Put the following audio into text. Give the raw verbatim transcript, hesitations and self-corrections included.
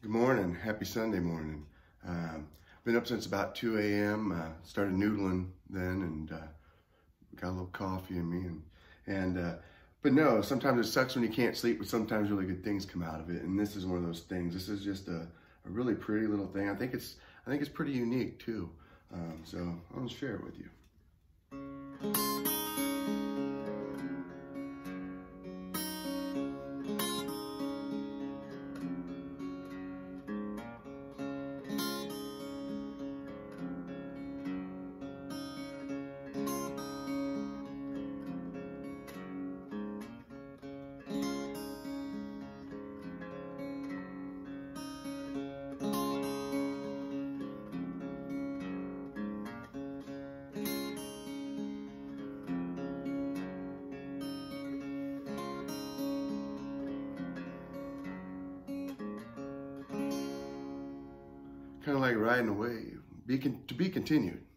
Good morning. Happy Sunday morning. Um, been up since about two A M Uh, started noodling then, and uh, got a little coffee in me. And and uh, but no, sometimes it sucks when you can't sleep, but sometimes really good things come out of it. And this is one of those things. This is just a, a really pretty little thing. I think it's I think it's pretty unique too. Um, so I'm gonna share it with you. Kind of like riding a wave. Be con to be continued.